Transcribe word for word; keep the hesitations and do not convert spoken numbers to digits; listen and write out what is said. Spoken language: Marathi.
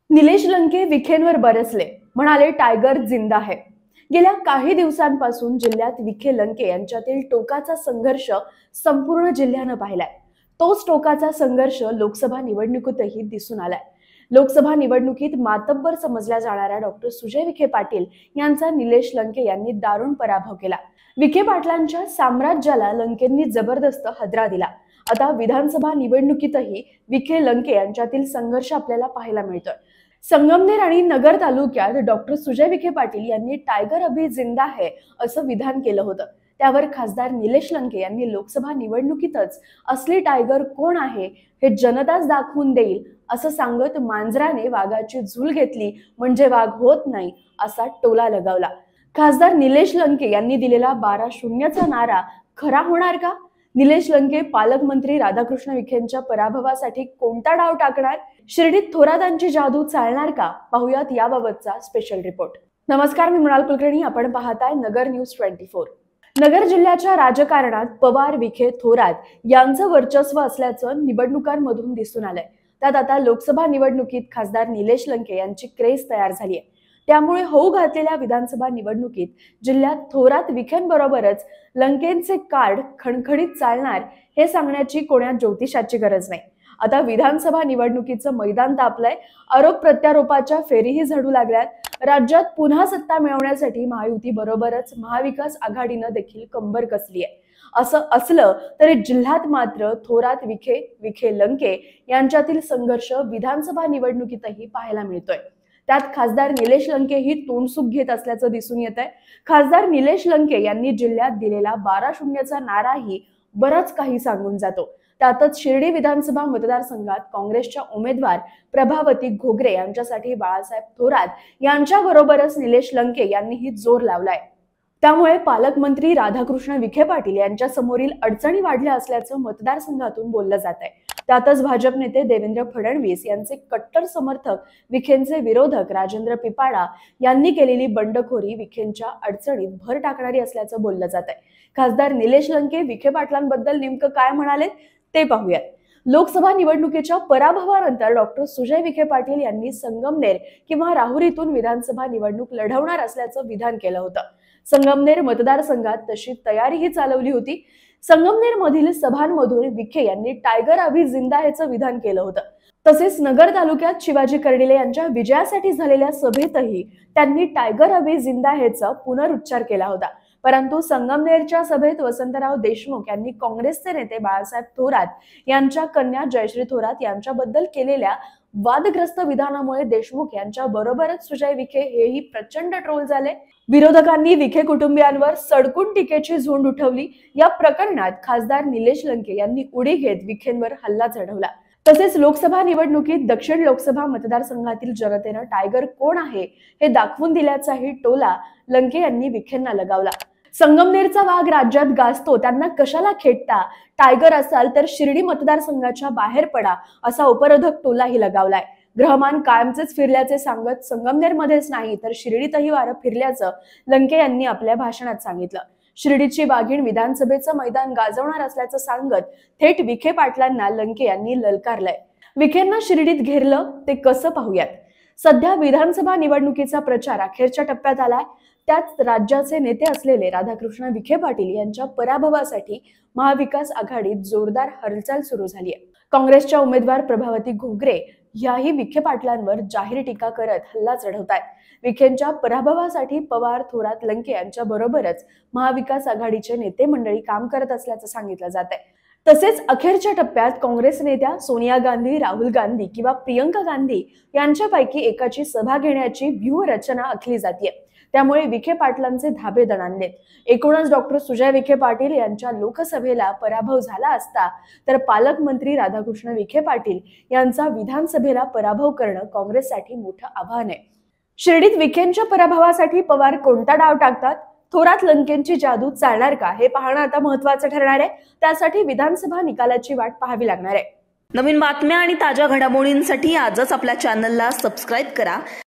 निलेश लंके विखेंवर बरसले, म्हणाले टायगर जिंदा है। गेल्या काही दिवसांपासून जिल्ह्यात विखे लंके यांच्यातील टोकाचा संघर्ष संपूर्ण जिल्ह्यानं पाहिलाय। तोच टोकाचा संघर्ष लोकसभा निवडणुकीतही दिसून आलाय। लोकसभा निवडणुकीत मातब्बर समजल्या जाणाऱ्या डॉक्टर सुजय विखे पाटील यांचा निलेश लंके यांनी दारुण पराभव केला। विखे पाटलांच्या साम्राज्याला लंकेंनी जबरदस्त हादरा दिला। आता विधानसभा निवडणुकीतही विखे लंके यांच्यातील संघर्ष आपल्याला पाहायला मिळतोय। संगमनेर आणि नगर तालुक्यात डॉक्टर सुजय विखे पाटील यांनी टायगर अभी जिंदा है असं विधान केलं होतं। त्यावर खासदार निलेश लंके यांनी लोकसभा निवडणुकीतच असली टायगर कोण आहे हे जनताच दाखवून देईल असं सांगत मांजराने वाघाची झूल घेतली म्हणजे वाघ होत नाही असा टोला लगावला। खासदार निलेश लंके यांनी दिलेला बारा शून्यचा नारा खरा होणार का? निलेश लंके पालकमंत्री राधाकृष्ण विखेंच्या पराभवासाठी कोणता डाव टाकणार? शिर्डीत थोरातांची जादू चालणार का? पाहुयात याबाबतचा स्पेशल रिपोर्ट। नमस्कार, मी मृणाल कुलकर्णी, आपण पाहताय नगर न्यूज चोवीस। नगर जिल्ह्याच्या राजकारणात पवार, विखे, थोरात यांचं वर्चस्व असल्याचं निवडणुकांमधून दिसून आलंय। त्यात आता लोकसभा निवडणुकीत खासदार निलेश लंके यांची क्रेज तयार झाली आहे। त्यामुळे होऊ घातलेल्या विधानसभा निवडणुकीत जिल्ह्यात थोरात विखेंबरोबरच लंकेंचे कार्ड खणखणीत चालणार हे सांगण्याची कोण्या ज्योतिषाची गरज नाही। आता विधानसभा निवडणुकीचं मैदान तापलंय, आरोप प्रत्यारोपाच्या फेरीही झडू लागल्यात। राज्यात पुन्हा सत्ता मिळवण्यासाठी महायुती बरोबरच महाविकास आघाडीनं देखील कंबर कसली आहे। असं असलं तरी जिल्ह्यात मात्र थोरात विखे, विखे लंके यांच्यातील संघर्ष विधानसभा निवडणुकीतही पाहायला मिळतोय। त्यात खासदार निलेश लंके ही तोंडसुख घेत असल्याचं दिसून येत आहे। खासदार निलेश लंके यांनी जिल्ह्यात दिलेला बारा शून्यचा नाराही बरंच काही सांगून जातो। त्यातच शिर्डी विधानसभा मतदारसंघात काँग्रेसच्या उमेदवार प्रभावती घोगरे यांच्यासाठी बाळासाहेब थोरात यांच्या बरोबरच निलेश लंके यांनीही जोर लावलाय। त्यामुळे पालकमंत्री राधाकृष्ण विखे पाटील यांच्या समोरील अडचणी वाढल्या असल्याचं मतदारसंघातून बोललं जात आहे। त्यातच भाजप नेते देवेंद्र फडणवीस यांचे कट्टर समर्थक विखेंचे विरोधक राजेंद्र पिपाळा यांनी केलेली बंडखोरी विखेंच्या अडचणीत भर टाकणारी असल्याचं बोललं जात आहे। खासदार निलेश लंके विखे पाटलांबद्दल नेमकं काय म्हणाले ते पाहूयात। लोकसभा निवडणुकीच्या पराभवानंतर डॉक्टर सुजय विखे पाटील यांनी संगमनेर किंवा राहुरीतून विधानसभा निवडणूक लढवणार असल्याचं विधान केलं होतं। संगमनेर मतदारसंघात तशी तयारीही चालवली होती। संगमनेर मधील सभांमधून विखे यांनी टायगर अभी जिंदा हेचं विधान केलं होतं। तसेच नगर तालुक्यात शिवाजी कर्डिले यांच्या विजयासाठी झालेल्या सभेतही त्यांनी टायगर अभी जिंदा हेचा पुनरुच्चार केला होता। परंतु संगमनेरच्या सभेत वसंतराव देशमुख यांनी काँग्रेसचे नेते बाळासाहेब थोरात यांच्या कन्या जयश्री थोरात यांच्याबद्दल केलेल्या वादग्रस्त विधानामुळे देशमुख यांच्या बरोबरच सुजय विखे हेही प्रचंड ट्रोल झाले। विरोधकांनी विखे कुटुंबियांवर सडकून टीकेची झुंड उठवली। या प्रकरणात खासदार निलेश लंके यांनी उडी घेत विखेंवर हल्ला चढवला। तसेच लोकसभा निवडणुकीत दक्षिण लोकसभा मतदारसंघातील जनतेनं टायगर कोण आहे हे दाखवून दिल्याचाही टोला लंके यांनी विखेंना लगावला। संगमनेरचा वाघ राज्यात गाजतो, त्यांना कशाला खेटता? टायगर असाल तर शिर्डी मतदारसंघाच्या बाहेर पडा असा उपरोधक टोलाही लगावलाय। ग्रहमान कायमचेच फिरल्याचे सांगत संगमनेरमध्येच नाही तर शिर्डीतही वारं फिरल्याचं लंके यांनी आपल्या भाषणात सांगितलं। शिर्डीची वाघीण विधानसभेचं मैदान गाजवणार असल्याचं सांगत थेट विखे पाटलांना लंके यांनी ललकारलंय। विखेंना शिर्डीत घेरलं ते कसं पाहूयात। सध्या विधानसभा निवडणुकीचा प्रचार अखेरच्या टप्प्यात आलाय। त्यात राज्याचे नेते असलेले राधाकृष्ण विखे पाटील यांच्या पराभवासाठी महाविकास आघाडीत जोरदार हालचाल सुरू झाली आहे। काँग्रेसच्या उमेदवार प्रभावती घोगरे याही विखे पाटलांवर जाहीर टीका करत हल्ला चढवतायत। विखेंच्या पराभवासाठी पवार, थोरात, लंके यांच्या बरोबरच महाविकास आघाडीचे नेते मंडळी काम करत असल्याचं सांगितलं जात आहे। तसेच अखेरच्या टप्प्यात काँग्रेस नेत्या सोनिया गांधी, राहुल गांधी किंवा प्रियंका गांधी यांच्यापैकी एकाची सभा घेण्याची व्यूहरचना आखली जाते। त्यामुळे विखे पाटलांचे धाबे दणाणलेत। एकूणच डॉक्टर सुजय विखे पाटील यांच्या लोकसभेला पराभव झाला असता तर पालकमंत्री राधाकृष्ण विखे पाटील यांचा विधानसभेला पराभव करणं काँग्रेससाठी मोठं आव्हान आहे। शिर्डीत विखेंच्या पराभवासाठी पवार कोणता डाव टाकतात? थोरात लंकेंची जादू चालणार का हे पाहणं आता महत्त्वाचं ठरणार आहे। त्यासाठी विधानसभा निकालाची वाट पाहावी लागणार आहे। नवीन बातम्या आणि ताज्या घडामोडींसाठी आजच आपल्या चॅनलला सबस्क्राईब करा।